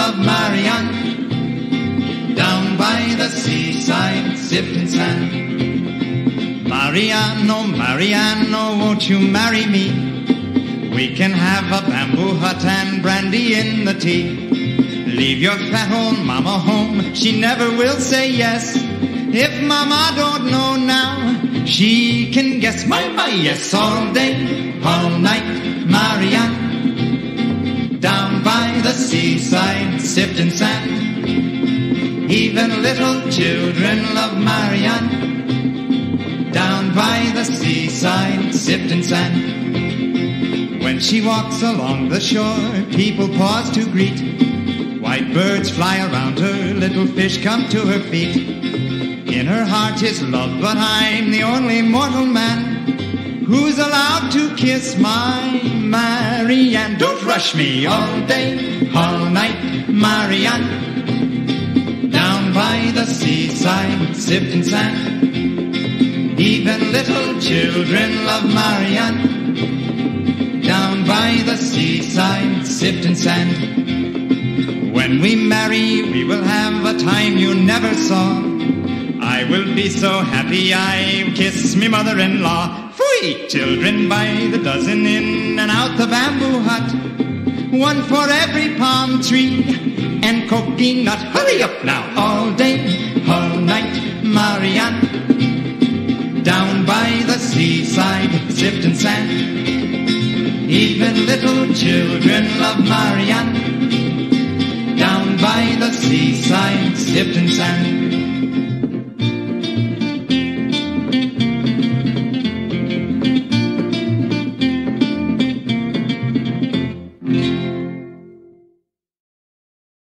love Marianne. Down by the seaside, sifting sand. Marianne, oh Marianne, oh won't you marry me? We can have a bamboo hut and brandy in the tea. Leave your fat old mama home, she never will say yes. If mama don't know now, she can guess. My, yes, all day, all night, Marianne. Down by the seaside, sifting sand. Even little children love Marianne. Down by the seaside, sifting sand. When she walks along the shore, people pause to greet. White birds fly around her, little fish come to her feet. In her heart is love, but I'm the only mortal man who's allowed to kiss my Marianne. Don't rush me all day, all night, Marianne. Down by the seaside, sifting sand. Even little children love Marianne. Down by the seaside, sifting sand. When we marry, we will have a time you never saw. I will be so happy I kiss me mother-in-law. Phooey! Children by the dozen in and out the bamboo hut. One for every palm tree and coconut. Hurry up now, all day, all night, Marianne. Down by the seaside, sifting sand. Even little children love Marianne. Down by the seaside, sifting sand.